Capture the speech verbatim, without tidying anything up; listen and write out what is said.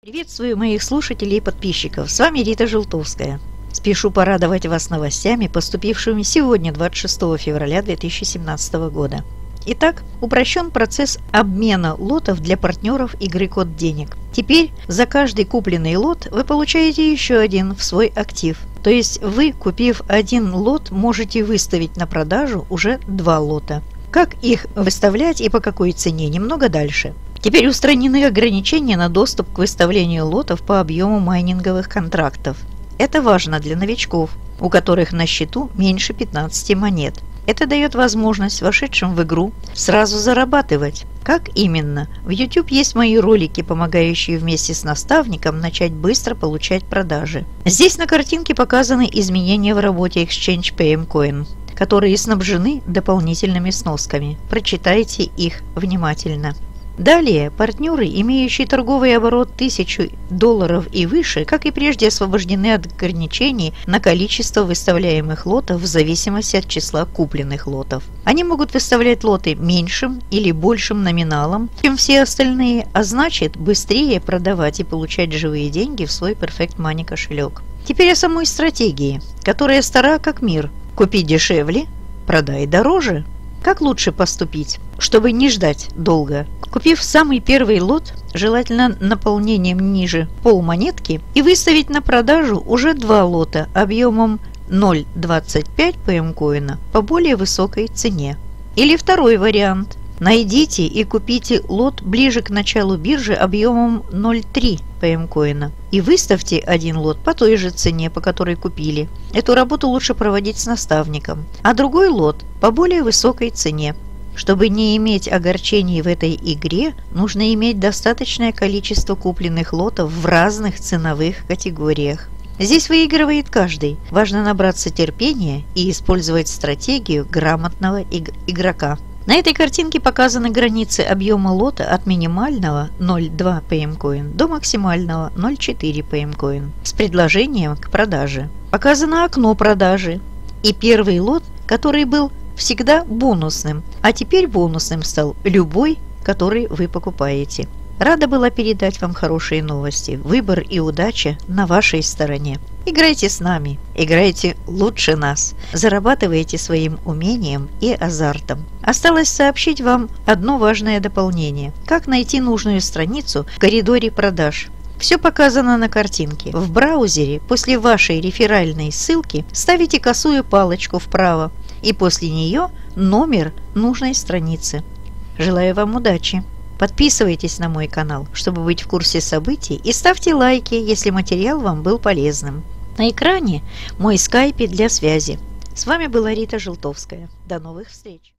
Приветствую моих слушателей и подписчиков. С вами Рита Желтовская. Спешу порадовать вас новостями, поступившими сегодня, двадцать шестого февраля две тысячи семнадцатого года. Итак, упрощен процесс обмена лотов для партнеров игры «Код денег». Теперь за каждый купленный лот вы получаете еще один в свой актив. То есть вы, купив один лот, можете выставить на продажу уже два лота. Как их выставлять и по какой цене, немного дальше. Теперь устранены ограничения на доступ к выставлению лотов по объему майнинговых контрактов. Это важно для новичков, у которых на счету меньше пятнадцати монет. Это дает возможность вошедшим в игру сразу зарабатывать. Как именно? В YouTube есть мои ролики, помогающие вместе с наставником начать быстро получать продажи. Здесь на картинке показаны изменения в работе Exchange пи эм Coin, которые снабжены дополнительными сносками. Прочитайте их внимательно. Далее, партнеры, имеющие торговый оборот тысячу долларов и выше, как и прежде, освобождены от ограничений на количество выставляемых лотов в зависимости от числа купленных лотов. Они могут выставлять лоты меньшим или большим номиналом, чем все остальные, а значит, быстрее продавать и получать живые деньги в свой Perfect Money кошелек. Теперь о самой стратегии, которая стара как мир. Купи дешевле, продай дороже. Как лучше поступить, чтобы не ждать долго? Купив самый первый лот, желательно наполнением ниже полмонетки, и выставить на продажу уже два лота объемом ноль целых двадцать пять пи эм коина по более высокой цене. Или второй вариант. Найдите и купите лот ближе к началу биржи объемом ноль целых три пи эм коина и выставьте один лот по той же цене, по которой купили. Эту работу лучше проводить с наставником, а другой лот по более высокой цене. Чтобы не иметь огорчений в этой игре, нужно иметь достаточное количество купленных лотов в разных ценовых категориях. Здесь выигрывает каждый. Важно набраться терпения и использовать стратегию грамотного иг- игрока. На этой картинке показаны границы объема лота от минимального ноль целых два пи эм Coin до максимального ноль целых четыре пи эм Coin с предложением к продаже. Показано окно продажи и первый лот, который был всегда бонусным, а теперь бонусным стал любой, который вы покупаете. Рада была передать вам хорошие новости. Выбор и удача на вашей стороне. Играйте с нами, играйте лучше нас, зарабатывайте своим умением и азартом. Осталось сообщить вам одно важное дополнение. Как найти нужную страницу в коридоре продаж. Все показано на картинке. В браузере после вашей реферальной ссылки ставите косую палочку вправо и после нее номер нужной страницы. Желаю вам удачи! Подписывайтесь на мой канал, чтобы быть в курсе событий, и ставьте лайки, если материал вам был полезным. На экране мой скайп для связи. С вами была Рита Желтовская. До новых встреч!